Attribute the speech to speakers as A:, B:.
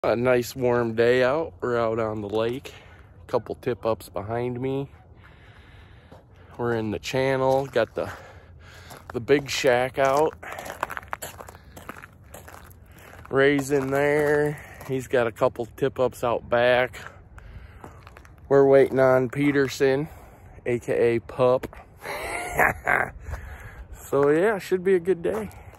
A: A nice warm day out. We're out on the lake. A couple tip ups behind me. We're in the channel. Got the big shack out. Ray's in there. He's got a couple tip ups out back. We're waiting on Peterson, aka Pup. So yeah, should be a good day.